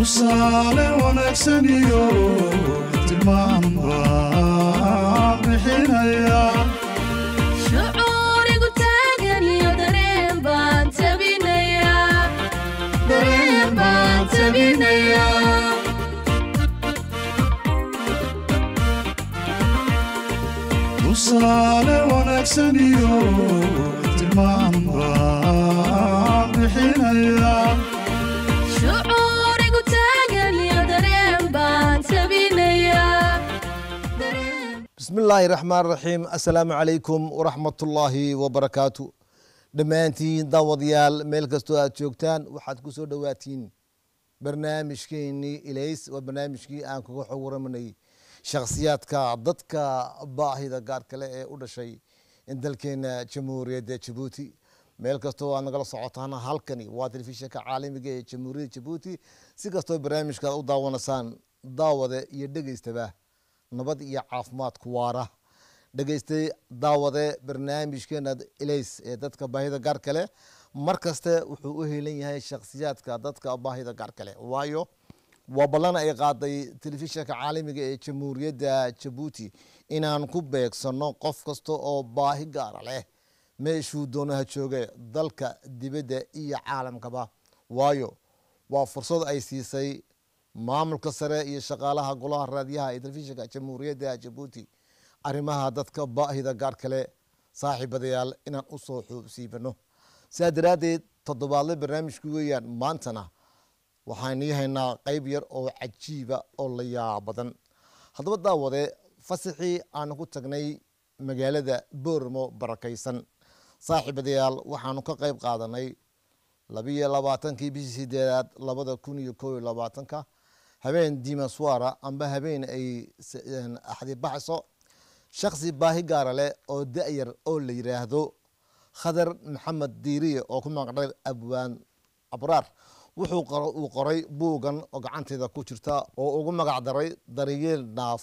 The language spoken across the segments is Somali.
tusaale wanaagsan iyo tilmaan baan bixinayaa shucuurigu taagan iyo dareen baan tabinayaa tusaale wanaagsan iyo tilmaan baan bixinayaa shucuurigu taagan iyo dareen baan tabinayaa بسم الله الرحمن الرحيم السلام عليكم ورحمة الله وبركاته دمانتين داوديال ميل كستو aad joogtaan waxaad ku soo dhawaatiin barnaamijkeeni ilays waa barnaamijkii aan kaga xogwaramanay shakhsiyaadka dadka baahida gaar kale ee u dhashay in dalkeena jamhuuriyadda Djibouti meel kastoo aad nagala socotaan halkani waa telefishinka caalamiga ee jamhuuriyadda Djibouti si kastoo barnaamijka u daawanasaan daawada iyo dhageystaba nabad iyo caafimaad ku waara dhageystay daawade barnaamijkeena ilays ee dadka baahida gaar kale markaste wuxuu u heelan yahay shakhsiyaadka dadka baahida gaar kale waayo waa ballan ay qaaday telefishinka caalamiga ee jamhuuriyadda Djibouti inaan ku beegsano qof kasta oo baahi gaar leh meeshuu doonaha jooga dalka dibadda iyo caalamkaba waayo waa fursad ay siisay maamulka sare iyo shaqaalaha golaha raadiyaha ee telefishinka jamhuuriyadda Djibouti arrimaha dadka baahida gaar kale saaxiibadayaal inaan u soo xuubsiibano saadaradeed toddobaadle barnaamijku weeyaan maantana waxaan haynaa qayb yar oo cajiiba oo la yaab badan haddaba daawade fasaxii aan ku tagnay magaalada Booramo barakaysan saaxiibadayaal waxaanu ka qayb qaadanay 22 bishii 8 2021 habeen dimaswara amba habeen ay axdi baxso shakhsi baahi gaar leh oo da'yar oo la yiraahdo Khadar Maxamed Diiriye oo ku magacay Abwaan Abraar wuxuu qoray buugan oo gacanteeda ku jirta oo ugu magac daray Daryeel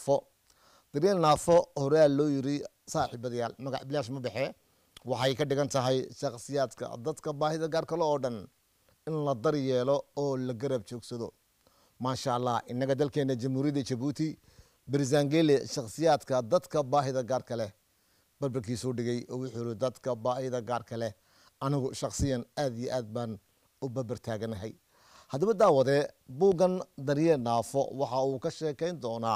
Naafo hore loo yiri saaxiibadayaal magac bilaash ma baxee waxay ka dhigan tahay shakhsiyaadka dadka baahida gaar kale oo dhan in la daryeelo oo la garab joogsado ما شاء الله إنك دلكنا جمهورية Djibouti برزانجيل شخصيات كدت كباهدة قاركله بربكي سودجي ويحولوا دت كباهدة قاركله أنا شخصيا أذي أذبان وببرتاجنا هاي هذا بدأ بوجن دريه نافو وحاو كشكين دونا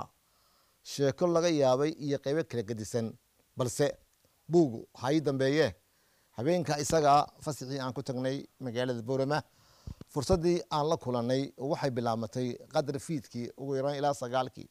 شكل لغا يابي يقيبه كريكديسن بلس بوجو هاي دنبيه هبين كإسقى فسحي أنكو تغني مجال بورما fursadii aan la kulanay waxay bilaamatay qadar fiidkii ugu yaraan ilaa 9kii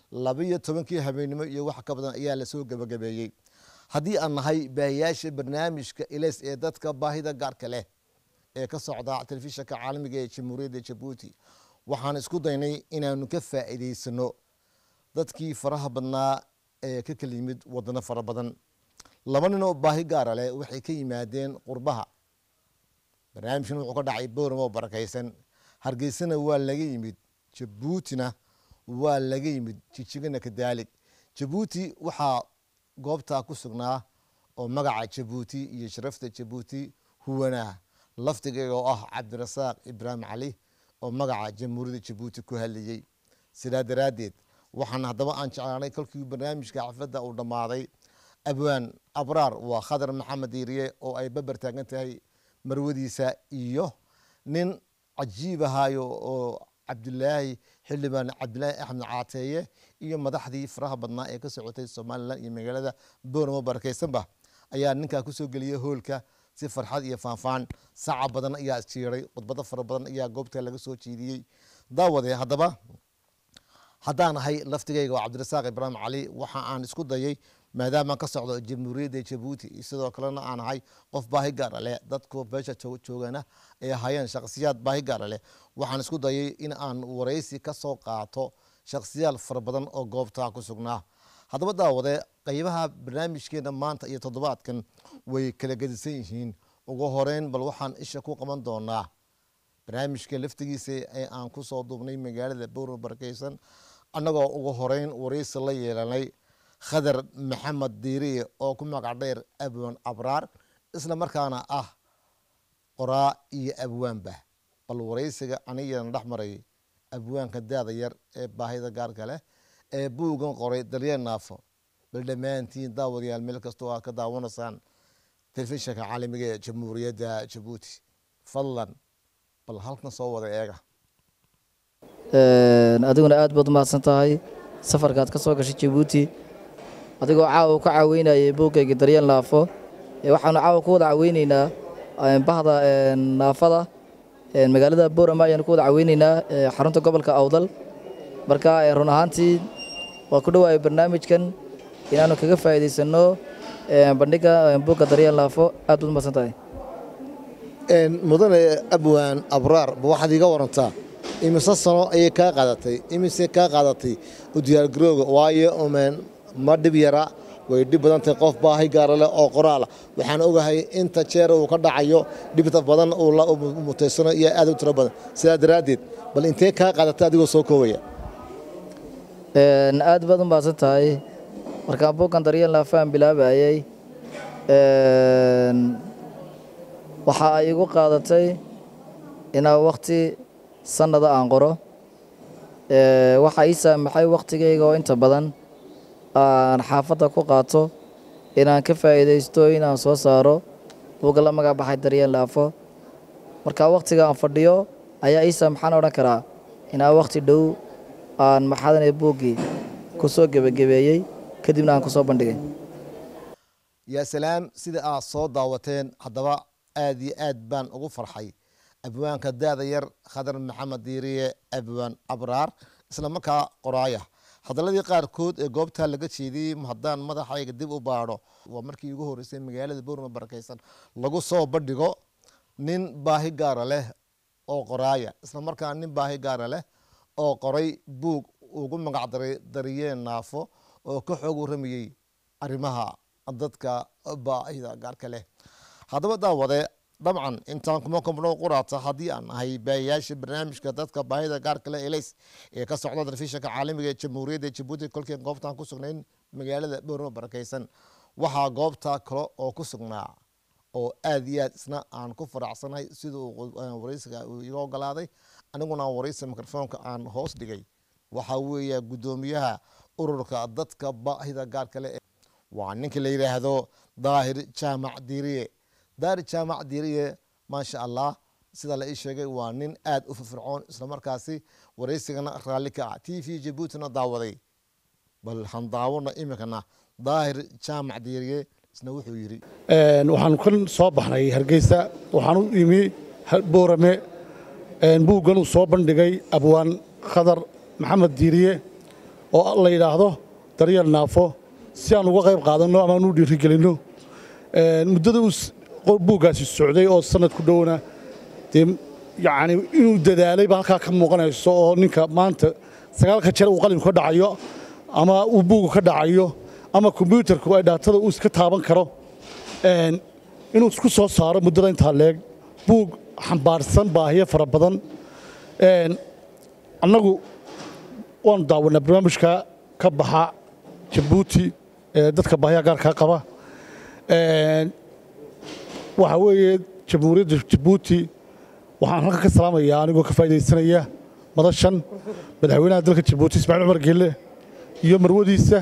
12kii habeenimo iyo wax ka badan ayaa la soo gabagabeeyay hadii aan nahay baahiyaasha barnaamijka ilays ee dadka baahida gaarka leh ee ka socda telefishinka caalamiga ee jamhuuriyadda Djibouti waxaan isku daynay inaanu ka faa'iideysano dadkii faraha badnaa ee ka kala yimid wadana fara badan laba nin oo baahi gaar leh waxay ka yimaadeen qurbaha barnaamijkan wuxuu ka dhacay Booramo barakaysan Hargeysana waa laga yimid Djiboutina waa laga yimid Jijigana kadalik Djibouti waxa goobta ku sugnaa oo magaca Djibouti iyo sharafta Djibouti huwana laftigeega oo ah Cabdirasaaq Ibrahim Ali oo magaca jamhuuriyadda Djibouti ku haliyay sida daraadeed waxaan hadaba aan jeclaanay kalkii barnaamijka xafladda uu dhamaaday Abwaan Abraar waa Khadar Maxamed Diiriye oo ay babar taagan tahay marwadiisa iyo nin cajiib ahaayo oo Cabdullaahi Xildhibaan Cabdullaahi Axmed Caateeye iyo madaxdii faraha badnaa ee ka socotay Soomaaliland iyo magaalada Booramo barakaysanba ayaa ninka ku soo galiyay hoolka si farxad iyo faanfaan saac badan ayaa jiray khudbado fara badan ayaa goobta laga soo jeediyay daawade hadaba haddaan ahay laftigayga waa Cabdirasaaq Ibrahim Ali waxa aan isku dayay maadaama ka socdo jamhuuriyadda Djibouti sidoo kalena aan ahay qof baahi gaar leh dadku beesha joogana ee hayaan shakhsiyaad baahi gaar leh waxaan isku dayay in aan wareysi ka soo qaato shakhsiyaal fara badan oo goobta ku sugnaa hadaba daawade qaybaha barnaamijkeena maanta iyo toddobaadkan way kala gedisan yihiin ugu horeyn bal waxaan isha ku qaban doonaa barnaamijka laftigiisa ee aan ku soo duubnay magaalada Booramo barakaysan annagoo ugu horeyn wareysi la yeelanay Khadar Maxamed Diiriye oo ku magac dheer Abwaan Abraar isla markaana qoraa iyo abwaanba bal wareysiga aniga dhaxmaray abwaanka daada yar ee baahida gaarka leh ee buugan qoray daryeel naafo bal dhammaantiin daawadayaal meel kastoo aad ka daawanaysaan telefishinka caalamiga ee jamhuuriyadda jabuuti fadlan bal halkan soo wada eega adiguna aad baad umahadsan tahay safarkaad ka soo gashay jabuuti adigoo caawa ka caaweynayay buuggayga daryeel naafo waxaanu caawa ku wada caaweyneynaa bahda naafada magaalada boorama ayaanu ku wada caaweyneynaa xarunta gobolka awdal marka run ahaantii waa ku dhawaayay barnaamijkan inaanu kaga faa'iidaysano bandhiga buugga daryeel naafo aad baad umahadsan tahay mudane abwaan abraar ma waxaad iga warantaa imise sano ayay kaa qaadatay imise kaa qaadatay u diyaargarooga waayo ma dhib yara way dhib badan tahay qof baahi gaara leh oo qoraala waxaan ogahay inta jeer uu ka dhacayo dhibta badan uu la mutaysano iyo aad u tiro badan sidaa daraaddeed bal intee kaa qaadatay adigoo soo koobaya aad baad umahadsan tahay markaan buuggan daryeel naafaan bilaabayay waxa ay igu qaadatay inaa wakhti sannada aan qoro waxaa ii saamaxay wakhtigayga oo inta badan aan xaafadda ku qaato inaan ka faa'iidaysto inaan soo saaro buugga la magac baxay daryeel naafo markaa wakhtiga aan fadhiyo ayaa ii saamaxaan odhan karaa inaa wakhti dhow aan maxadanay buuggii ku soo gebagabeeyey kadibna aan ku soo bandhigay yaa salaam sida aad soo daawateen haddaba aad iyo aad baan ugu farxay abwaanka daada yar khadar maxamed diiriye abwaan abraar isla markaa qoraaya hadaladii qaarkood ee goobtaa laga jeediyey haddaan madaxayga dib u baadho waa markii ugu horreysay magaalada boorama barakaysan lagu soo bandhigo nin baahi gaara leh oo qoraaya isla markaa nin baahi gaara leh oo qoray buug ugu magacdaray daryeel naafo oo ka xoog waramayey arrimaha dadka baahida gaarka leh haddaba daawade dabcan intaan kuma koobno quraata haddii aan ahay baahiyaasha barnaamijka dadka baahida gaarka leh elays ee ka socda telefishinka caalamiga ee jamhuuriyadda jabuuti kolkii goobtaan ku sugnayn magaalada boorama barakaysan waxaa goobta kale oo ku sugnaa oo aad iyo aad isna aan ku faraxsanahay siduu waraysiga uu iga ogolaaday aniguna waraysi mikrofoonka aan hoos dhigay waxaa weeya guddoomiyaha ururka dadka baahida gaarka leh waa ninka la yidhaahdo daahir jaamac diiriye daahir jaamac diiriye maasha allah sida la ii sheegay waa nin aad u firfircoon isla markaasi waraysigana raalli ka ah t v jabuutina daawaday bal han daawano iminkana daahir jaamac diiriye isna wuxuu yidhi waxaan kan soo baxnay hargeysa waxaan u imi boorame buuggan uu soo bandhigay abwaan khadar maxamed diiriye oo la yidhaahdo daryeel naafo si aan uga qayb qaadanno ama aan u dhiirigelinno muddada buuggaasi socday oo sanad ku dhowna dee yacni inuu dadaalay baa halkaa ka muuqanayso oo ninka maanta 9 jeer uu qalinku ka dhacayo ama uu buugu ka dhacayo ama kombiyuutarku ay dhaatada uu iska taaban karo inuu isku soo saaro muddada intaa leeg buug xambaarsan baahiyo fara badan annagu waanu daawanaa barnaamijka ka baxa jabuuti dadka baahiya gaarkaa qaba waxaa weeye jamhuuriyadda jabuuti waxaan halkan ka salaamayaa anigoo ka faa'iidaysanaya madashan madaxweynaha dalka jabuuti ismaaciil cumar geelle iyo marwadiisa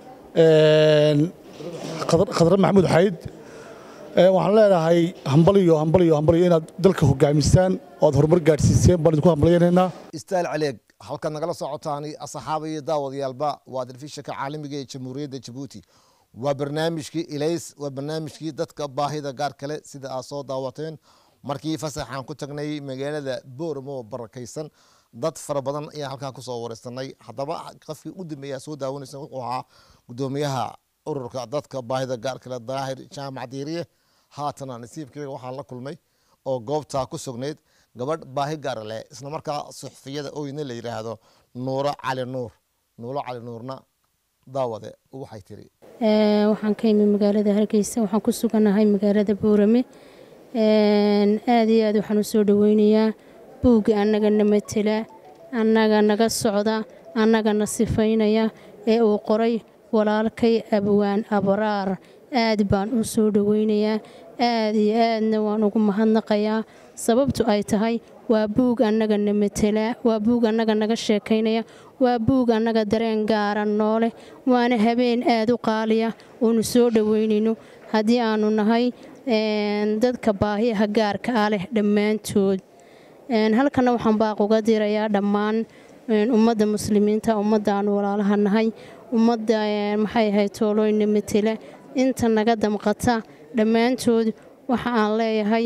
khadre maxamuud xayd waxaan leenahay hambaliyo inaad dalka hogaamisaan oo aad horumar gaadhsiiseen baan idinku hambalyaynaynaa istaal caleeg halkaad nagala socotaani asxaaba iyo daawadayaalba waa telefishinka caalamiga ee jamhuuriyadda jabuuti waa barnaamijkii elays waa barnaamijkii dadka baahida gaar kale sida aad soo daawateen markii fasaxaan ku tagnay magaalada booramo oo barakaysan dad fara badan ayaan halkaa kusoo wareysanay haddaba qofkii u dambeeyaa soo daawanaysan wuxuu ahaa guddoomiyaha ururka dadka baahida gaar kale daahir jaamac diiriye haatana nasiibkeyga waxaan la kulmay oo goobtaa ku sugnayd gabadh baahi gaara leh isla markaa suxufiyada oyna la yidhaahdo nuuro cali nuurna daawade waxay tiri waxaan ka imi magaalada hargeysa waxaan ku suganahay magaalada boorame aad iyo aad waxaan u soo dhaweynayaa buugga annagana matela annaga naga socda annagana sifaynaya ee uu qoray walaalkay abwaan abraar aad baan u soo dhaweynayaa aad iyo aadna waan ugu mahadnaqayaa sababtu ay tahay waa buug annaga na matala waa buug annaga naga sheekaynaya waa buug annaga dareen gaara noole waana habeen aad u qaaliya oonu soo dhoweynayno haddii aanu nahay dadka baahiyaha gaarka ah leh dhammaantood halkana waxaan baaq uga dirayaa dhammaan ummadda muslimiinta ummadda aanu walaalaha nahay ummadda maxay ahayd toolooyna matala inta naga damqata dhammaantood waxa aan leeyahay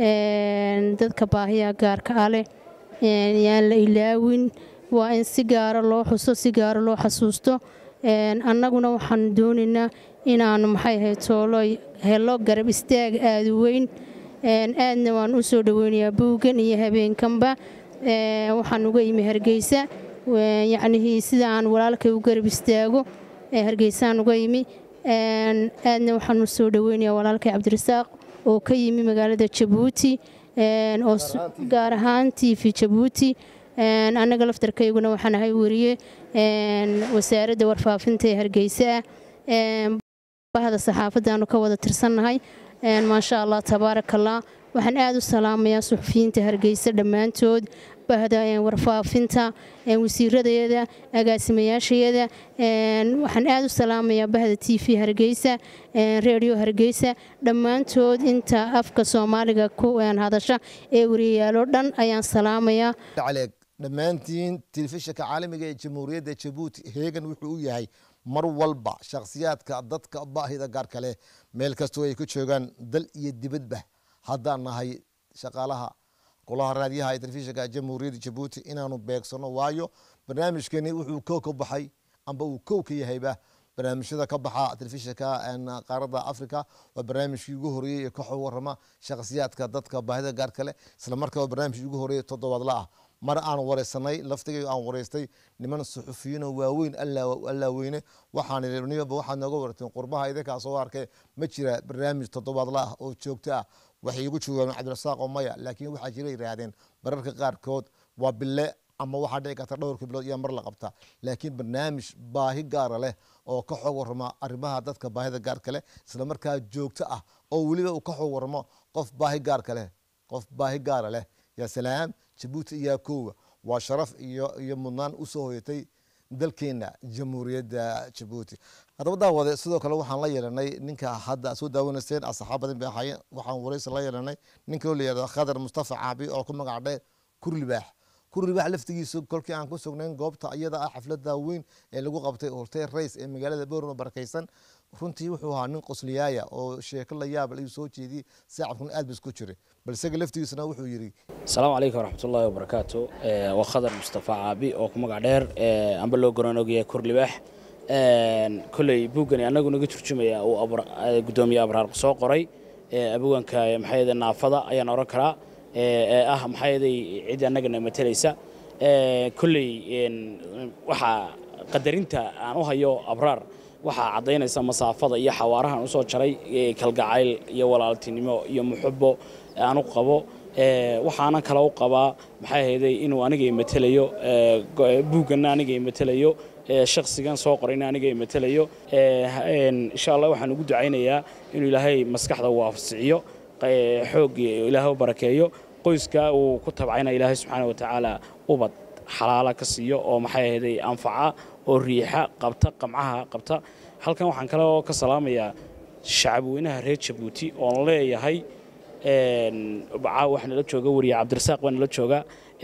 dadka baahiyaha gaarka ah leh yaan la ilaawin waa in si gaara loo xuso si gaara loo xasuusto annaguna waxaan doonaynaa inaanu maxay ahayd toolooy helo garab istaag aad u weyn aadna waan u soo dhoweynayaa buuggan iyo habeenkanba waxaan uga yimi Hargeysa yacnii sida aan walaalkay u garab istaago Hargeysaan uga yimi aadna waxaan u soo dhoweynayaa walaalkay Cabdirasaaq oo ka yimi magaalada Jabuuti oo gaar ahaan TV Jabuuti annaga laftarkayguna waxaan ahay wariye wasaaradda warfaafinta ee Hargeysa bahda saxaafaddaanu ka wada tirsannahay maasha Allah tabaarakallah waxaan aad u salaamayaa suxufiyiinta Hargeysa dhammaantood bahda warfaafinta wasiiradeeda agaasimayaasheeda waxaan aad u salaamayaa bahda TV Hargeysa radio Hargeysa dhammaantood inta afka Soomaaliga ku hadasha ee wariyaalo dhan ayaan salaamayaa dhammaantiin telefishinka caalamiga ee Jamhuuriyadda Jabuuti heegan wuxuu u yahay mar walba shakhsiyaadka dadka baahida gaarka leh meel kastoo ay ku joogaan dal iyo dibadba haddaan nahay shaqaalaha golaha raadiyaha ee telefishinka Jamhuuriyadda Jabuuti inaanu beegsano waayo barnaamijkeeni wuxuu ka baxay amba uu ka yahayba barnaamijyada ka baxa telefishinka qaaradda Afrika waa barnaamijkii ugu horeeyay ka warrama shakhsiyaadka dadka baahida gaarka leh isla markaa barnaamijkii ugu horeeyay toddobaadla ah mar aan wareysanay laftigay aan wareystay niman suxufiyiin waaweyn alla weyne waxaan leeyahay waxaan nooga wartay qurbaha idinka soo arkay ma jira barnaamij toddobaadla ah oo joogto ah waxay ugu joogaan Cabdirasaaq oo maya laakiin waxa jiray yiraahdeen bararka qaarkood waa bille ama waxa dhici karta dhowr bilood iyo mar la qabta laakiin barnaamij baahi gaar leh oo ka xog warma arrimaha dadka baahida gaarka leh isla markaa joogto ah oo waliba uu ka xog warmo qof baahi gaar leh يا سلام جيبوتي يا كوبا وشرف يا منان وسويتي dalkeena jamhuuriyadda Djibouti hadaba daawada sidoo kale waxaan la yeelanay ninka hadda soo daawanayeen asxaabadan baa hayeen waxaan wareysi la yeelanay ninka oo leeyahay Khadar Mustafa Caabi oo ku magac dheer Kurlibaax laftigiisu kolkii aan ku sugnayn goobta iyada ah xafladda weyn ee lagu qabtay Hotel Race ee magaalada Boorno barakaysan runtii wuxuu ahaa nin qosliyaaya oo sheeko la yaab leh soo jeediyay saacadkun aad bis ku jiray balse laftigiisuna wuxuu yiri Assalaamu alaykum warahmatullaahi wabarakaatu wa Khadar Mustafa Caabi oo ku magac dheer amba loo garanogay Kurlibaax kulay buugani anagu naga turjumaya oo gudoomiye Abraar soo qoray abuwanka maxayada naafada ayaan oran karaa maxayday cid anagana matalaysa kulay waxa qadarinta aan u hayo Abraar waxa cadeynaysa masaafada iyo xawaarahan u soo jaray kalgacayl iyo walaaltinimo iyo muxubbo aan u qabo waxaana kala u qabaa maxay ahayd inuu aniga matalayo buugana aniga matalayo shakhsigan soo qorayna aniga matalayo insha Allah waxaan ugu ducaynayaa inuu Ilaahay maskaxda waafsiyo xoog Ilaahay barakeeyo qoyska uu ku tabcayna Ilaahay subhanahu wa ta'ala ubad xalaala ka siiyo oo maxay ahayd anfaca oo riixa qabta qamcaha qabta halkan waxaan kale oo ka salaamayaa shacabweynaha reer Djibouti oo leeyahay waxaan la jooga wariye Cabdirasaaq waan la jooga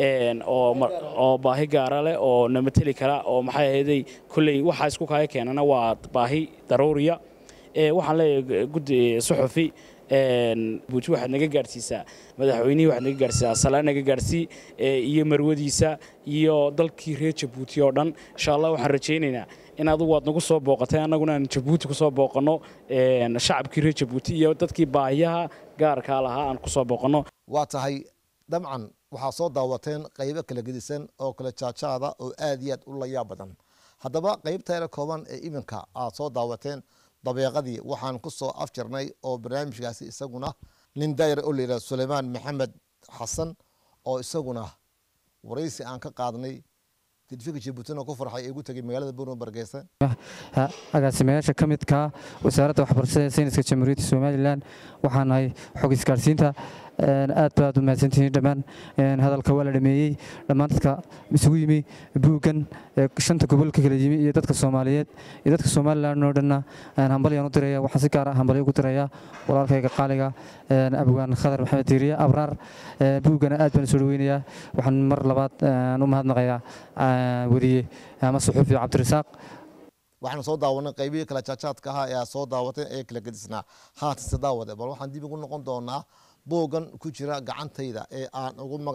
oo baahi gaar ah leh oo namatali kara oo maxay ahayd kulay waxa isku kaya keenana waa baahi daruuriya waxaan leeyahay guddi suxufi buuti waxa naga gaarsiisaa madaxweynaha waxa naga gaarsiisaa salaan naga gaarsii iyo marwadiisa iyo dalkii reer Djibouti oo dhan insha Allah waxaan rajaynaynaa in aad waad nagu soo booqatay anaguna aan Djibouti ku soo booqano shacabkii reer Djibouti iyo dadkii baahiyaha gaarka lahaa aan ku soo booqano waa tahay dabcan waxa soo daawateen qaybo kala gedisan oo kala jaajaada oo aad iyo aad u la yaab badan haddaba qaybta kooban ee iminka aad soo daawateen dabeeqadii waxaan ku soo afjarnay oo barnaamijkaasi isaguna nin daayir oo leeyahay Sulaymaan Maxamed Xasan oo isaguna wareysi aan ka qaadnay telefishinka Djibouti oo ku farxay ee ugu tagay magaalada Boorno Bargeysan agaasimayaasha ka midka wasaaradda waxbarashada sayniska Jamhuuriyadda Soomaaliland waxaan nahay xog isgaarsiinta aad baad u mahadsantihiin dhammaan hadalka waa la dhameeyey dhammaan dadka isugu yimi buuggan shanta gobol ka kala yimi iyo dadka Soomaaliyeed iyo dadka Somaliland oo dhanna hambalyo u diraya waxaan si gaar ah hambalyo ugu diraya walaalkayga qaaliga abwaan Khadar Maxamed Diiriye Abraar buuggana aad baan soo dhaweynayaa waxaan mar labaad u mahadnaqayaa wariye ama suxufi Cabdirasaaq waxaan soo daawanay qaybihii kala jaajaadka ahaa ee soo daawatay ee kala gadisnaa haatase daawade bal waxaan dib ugu noqon doonaa buuggan ku jira gacantayda ee aan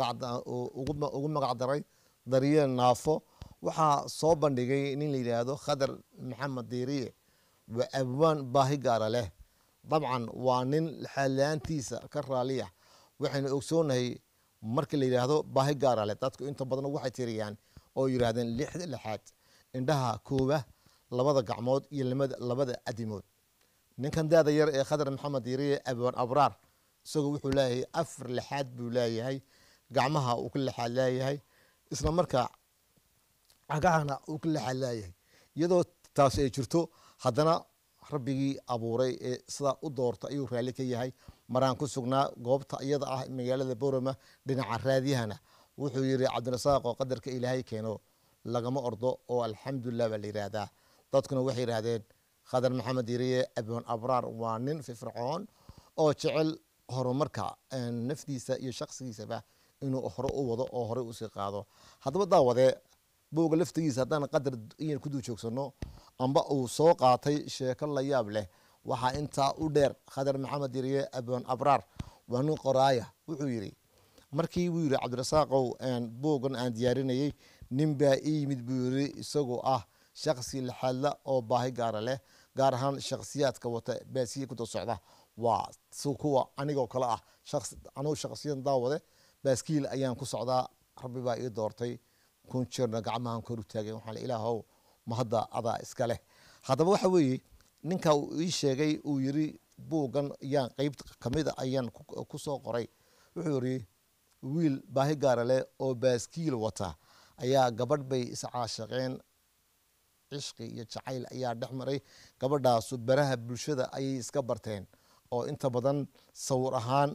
ugu magac daray daryeel naafo waxaa soo bandhigay nin la yidhaahdo Khadar Maxamed Diiriye waa abwaan baahi gaara leh dabcan waa nin xaalaantiisa ka raaliya waxaynu ogsoonahay markii la yidhaahdo baahi gaara leh dadku inta badan waxay tiriyaan oo yidhaahdeen lixda lixaad indhaha kooba labada gacmood iyo labada adimood ninkan daada yar ee Khadar Maxamed Diiriye abwaan Abraar isagoo wuxuu leeyahay afar lixaad buu leeyahay gacmaha uu ka lixaad leeyahay isla markaa cagahana uu ka lixaad leeyahay iyadoo taas ay jirto haddana rabbigii abuuray ee sidaa u doorta ayuu raalli ka yahay maraan ku sugnaa goobta iyada ah magaalada Boorama dhinaca raadiyahana wuxuu yiri Cabdirasaaq oo qadarka Ilaahay keeno lagama ordo oo alxamdulillah baa la yiraahdaa dadkuna waxay yiraahdeen Khadar Maxamed Diiriye abwaan Abraar waa nin firfircoon oo jecel horumarka naftiisa iyo shakhsigiisaba inuu hore u wado oo hore u sii qaado haddaba daawade buugga laftigiisa haddaan qadar in ku duujoogsano amba uu soo qaatay sheeko la yaab leh waxaa intaa u dheer Khadar Maxamed Diiriye abwaan Abraar waa nin qoraaya wuxuu yiri markii uu yiri Cabdirasaaqow buuggan aan diyaarinayay nin baa ii yimid buu yiri isagoo ah shakhsi laxaadla oo baahi gaara leh gaar ahaan shakhsiyaadka wata baasiye ku socda waa kuwa anigoo kale ah anuu shakhsiyan daawade baaskiil ayaan ku socdaa rabbi baa ii doortay kun jeerna gacmahan kor u taagay waxaan ilaahow ma hadda adaa iska leh haddaba waxa weeye ninka uu ii sheegay uu yiri buuggan ayaan qayb kamid ah ayaan ku soo qoray wuxuu yiri wiil baahi gaara leh oo baaskiil wata ayaa gabadh bay iscaashaqeen cishqi iyo jacayl ayaa dhex maray gabadhaas baraha bulshada ayay iska barteen oo inta badan sawir ahaan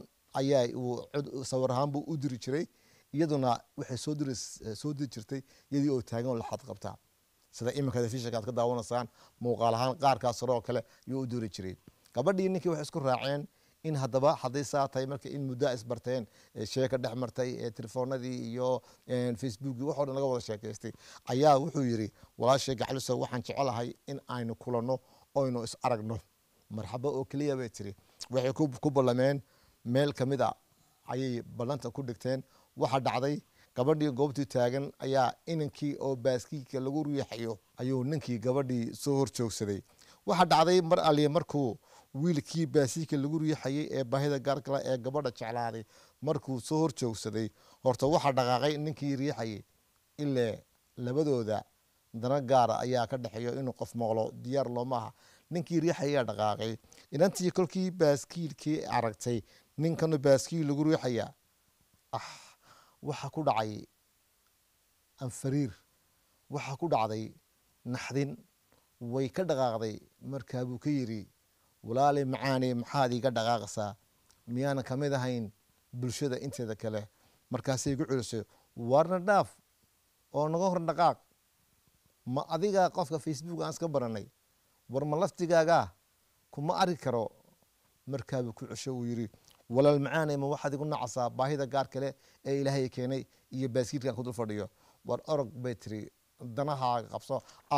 buu u diri jiray iyaduna waxay soo diri jirtay iyadii oo taagan oo la xad qabtaa sida iminka fiishanka aad ka daawanaysaan muuqaal ahaan qaarkaas hore oo kale ayuu u diri jiray gabadhii ninkii waxay isku raaceen in haddaba hadday saa tahay marka in muddo isbarteen sheeka dhex martay telefoonadii iyo facebookii waxoo dhan laga wada sheekaystay ayaa wuxuu yiri walaashay gacliso waxaan jecelahay in aynu kulanno oynu is aragno marxaba oo kaliya bay tiri waxay ku ballameen meel kamid ah ayay ballanta ku dhigteen waxa dhacday gabadhii goobtii taagan ayaa inankii oo baaskiilka lagu riixayo ayuu ninkii gabadhii soo horjoogsaday waxa dhacday mar aliye markuu wiilkii baasiilka lagu riixayay ee baahida gaarka ee gabadha jeclaaday markuu soo horjoogsaday horta waxa dhaqaaqay ninkii riixayay ilaa labadooda dana gaara ayaa ka dhaxeeyo inuu qof maqlo diyaar looma aha ninkii riixaya dhaqaaqay inantii kolkii baaskiilkii aragtay ninkan baaskiil lagu riixaya waxa ku dhacay anfariir waxa ku dhacday naxdin way ka dhaqaaqday markaa buu ka yiri walaali macaani maxaad iga dhaqaaqaysaa miyaan kamid ahayn bulshada inteeda kale markaasay igu celisay warna dhaaf oo naga hor dhaqaaq ma adiga qofka Facebook aan iska baranay war ma laftigaaga kuma ari karo markaa buu ku cesho uu yiri walaal macaani ma waxaad igu nacasaa baahida gaar kale ee Ilaahay keenay iyo baaskiilkan ku dul fadhiyo war orog battery danaha qabso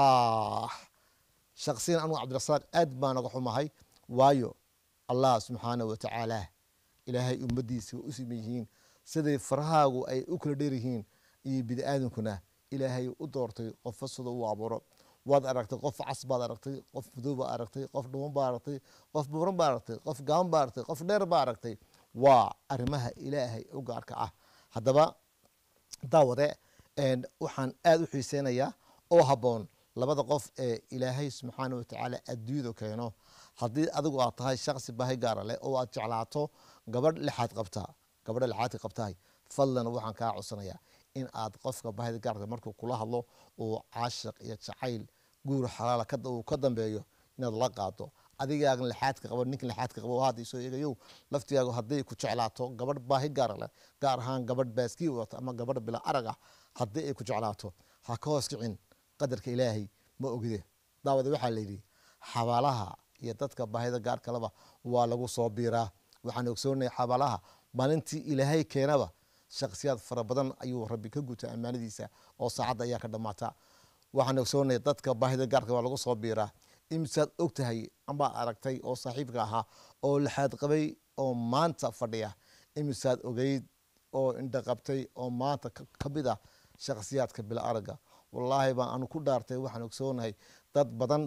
shakhsiyan anu Cabdirasaaq aad baan uga xumahay waayo Allah subhanahu wa ta'ala Ilaahay ummadiisa u simeeyeen sidii farahaagu ay u kala dheerihiin iyo bid'aadankuna Ilaahay u doortay qof fasado u abuuro waad aragtay qof casbaad aragtay qof madow baad aragtay qof dhuman baad aragtay qof buuran baad aragtay qof gaan baad aragtay qof dheer baad aragtay waa arrimaha Ilaahay u gaarka ah haddaba daawade waxaan aad u xiiseenayaa oo haboon labada qof ee Ilaahay subhanahu wa ta'ala adduunyada keeno haddii adigu aad tahay shakhsi baahi gaar leh oo aad jeclaato gabadh lixaad qabtaay fadlan waxaan kaa codsanayaa in aad qofka baahida gaarka markuu kula hadlo oo caashiq iyo jacayl guur xalaal ka dambeeyo inaad la qaado adigaagan lixaadka qabo ninka lixaadka qabo haad isoo eegayow laftigaagu hadday ku jeclaato gabadh baahi gaar leh gaar ahaan gabadh baaskii wata ama gabadh bila arag ah haddii ay ku jeclaato ha ka hoos kicin qadarka ilaahay ma ogide daawada waxaa la yidhi xabaalaha iyo dadka baahida gaar kaleba waa lagu soo biiraa waxaan ogsoonahay xabaalaha maalintii ilaahay keenaba shakhsiyaad fara badan ayuu rabbi ka guta ammaanadiisa oo saacadda ayaa ka dhammaata waxaan ogsoonahay dadka baahida gaarka waa lagu soo biiraa imsaad og tahay amba aragtay oo saaxiibka ahaa oo lixaad qabay oo maanta fadhiya imsaad ogeyd oo indha qabtay oo maanta ka mid ah shakhsiyaadka bila aragga wallaahi baan anu ku dhaartay waxaan ogsoonahay dad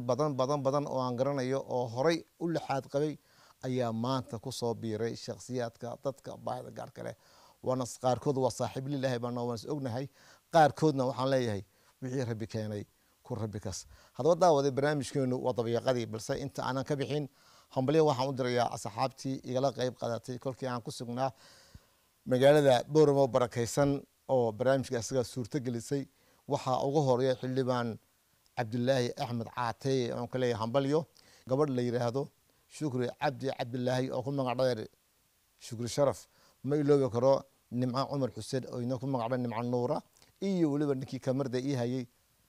badan oo aan garanayo oo horay u lixaad qabay ayaa maanta ku soo biiray shakhsiyaadka dadka baahida gaarka leh waana qaarkood waa saaxiib lilaahi baan waan is ognahay qaarkoodna waxaan leeyahay wixii rabbi keenay ku rabbi kas haddaba daawaday barnaamijkeenu waa dabiiqadii balse inta aanan ka bixin hambalyo waxaan u dirayaa asxaabtii igala qayb qaadatay kolkii aan ku sugnaa magaalada booramo barakaysan oo barnaamijka isaga suurto gelisay waxaa ugu horeeya xildhibaan cabdilaahi axmed caateye oon ka leeyahay hambalyo gabadh la yidhaahdo shukri cabdi cabdilaahi oo ku magac dheer shukri sharaf ma iloobi karo nimco cumar xuseen oo ina ku magac dheer nimco nuura iyo weliba ninkii kamarda ii hayay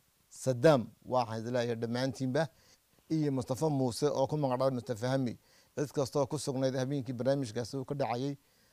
sadaam waxaan isleeyahay dhammaantiinba iyo mustafa muuse oo ku magac dheer mustafahami cid kastoo ku sugnayd habeenkii barnaamijkaasi uu ka dhacayay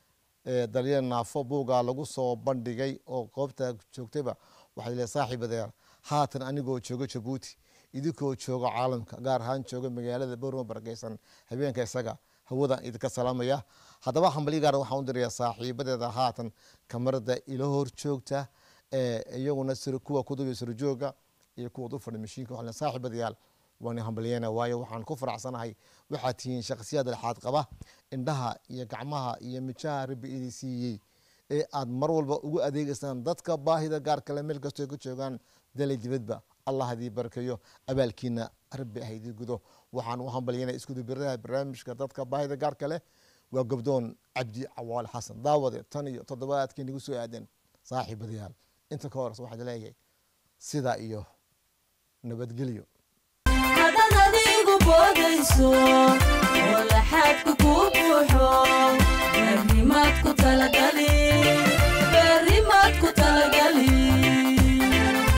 daryeel naafo buugaa lagu soo bandhigay oo goobta joogtayba waxay leedahay saaxiibadeer haatan anigoo jooga Jabuuti idinkoo jooga caalamka gaar ahaan jooga magaalada Booramo barakaysan habeenka isaga hawada idinka salaamaya haddaba hambali gaar waxaan u dirayaa saaxiibadeeda haatan kamarada ila hor joogta iyaguna sir kuwa ku duubay sir jooga iyo kuwa u fadhiya mashiinka waxaan saaxiibadeyaal waan hambaliyana waayo waxaan ku faraxsanahay waxa tihiin shakhsiyad laxaad qaba indhaha iyo gacmaha iyo mijaha rabbi idin siiyay ee aad mar walba ugu adeegaysaan dadka baahida gaar kale meel kasta ay ku joogaan dalay dibadba allah hadii barkayo abaalkiina rabbi haydi gudo waxaan u hambaliyana isku dubiraha barnaamijka dadka baahida gaar kale waa gabdoon cabdi cawaal xasan daawade tan iyo toddobaadkii nagu soo aadan saaxiibadayaal inta ka hor waxaad leeyahay sida iyo nabadgelyo hadana digu boodayso wala